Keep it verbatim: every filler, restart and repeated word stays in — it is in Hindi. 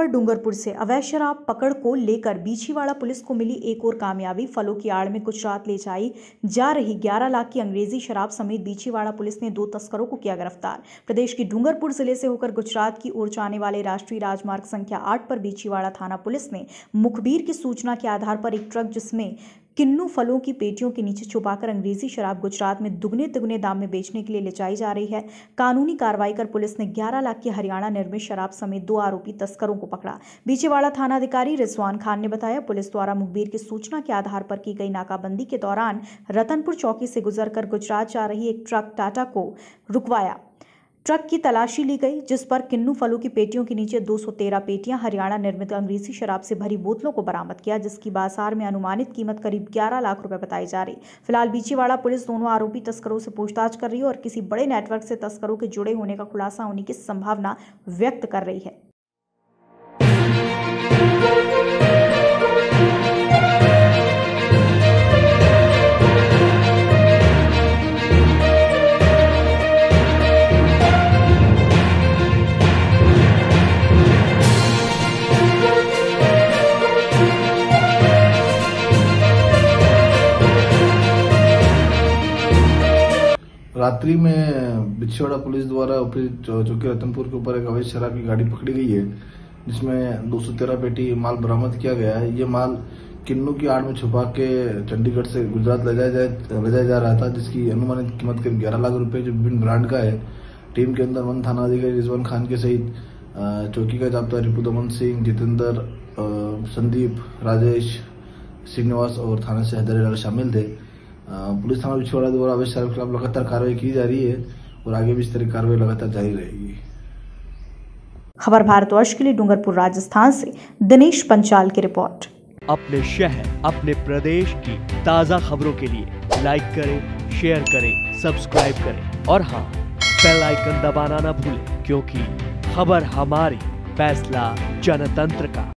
खबर डूंगरपुर से। अवैध शराब पकड़ को लेकर बीछीवाड़ा पुलिस को मिली एक और कामयाबी। फलों की आड़ में गुजरात ले जाई जा रही ग्यारह लाख की अंग्रेजी शराब समेत बीछीवाड़ा पुलिस ने दो तस्करों को किया गिरफ्तार। प्रदेश की डूंगरपुर जिले से होकर गुजरात की ओर जाने वाले राष्ट्रीय राजमार्ग संख्या आठ पर बीछीवाड़ा थाना पुलिस ने मुखबिर की सूचना के आधार पर एक ट्रक जिसमें किन्नू फलों की पेटियों के नीचे छुपाकर अंग्रेजी शराब गुजरात में दुगने तिगुने दाम में बेचने के लिए ले जाई जा रही है। कानूनी कार्रवाई कर पुलिस ने ग्यारह लाख की हरियाणा निर्मित शराब समेत दो आरोपी तस्करों को पकड़ा। बीछीवाड़ा थाना अधिकारी रिजवान खान ने बताया, पुलिस द्वारा मुखबिर की सूचना के आधार पर की गई नाकाबंदी के दौरान रतनपुर चौकी से गुजरकर गुजरात जा रही एक ट्रक टाटा को रुकवाया। ट्रक की तलाशी ली गई, जिस पर किन्नू फलों की पेटियों के नीचे दो सौ तेरह पेटियां हरियाणा निर्मित अंग्रेजी शराब से भरी बोतलों को बरामद किया, जिसकी बाजार में अनुमानित कीमत करीब ग्यारह लाख रुपए बताई जा रही। फिलहाल बीछीवाड़ा पुलिस दोनों आरोपी तस्करों से पूछताछ कर रही है और किसी बड़े नेटवर्क से तस्करों के जुड़े होने का खुलासा होने की संभावना व्यक्त कर रही है। रात्रि में बीछीवाड़ा पुलिस द्वारा ऊपरी चौकी रतनपुर के ऊपर एक अवैध शराब की गाड़ी पकड़ी गई है, जिसमें दो सौ तेरह पेटी माल बरामद किया गया है। ये माल किन्नू की आड़ में छुपा के चंडीगढ़ से गुजरात ले जाया जाए ले जाया जा रहा था, जिसकी अनुमानित कीमत करीब ग्यारह लाख रुपए जो विभिन्न ब्रांड का है। टीम के अंदर वन थाना अधिकारी रिजवान खान के सहित चौकी का जाब्ता रिपु दमन सिंह, जितेंद्र, संदीप, राजेश, श्रीनिवास और थाना से हैदर शामिल थे। पुलिस थाना बीछीवाड़ा द्वारा अवैध शराब के खिलाफ लगातार कार्रवाई की जा रही है और आगे भी इस तरह की कार्रवाई लगातार जारी रहेगी। खबर भारतवर्ष के लिए डूंगरपुर राजस्थान से दिनेश पंचाल की रिपोर्ट। अपने शहर, अपने प्रदेश की ताज़ा खबरों के लिए लाइक करें, शेयर करें, सब्सक्राइब करें और हाँ, बेल आइकन दबाना ना भूलें, क्योंकि खबर हमारी, फैसला जनतंत्र का।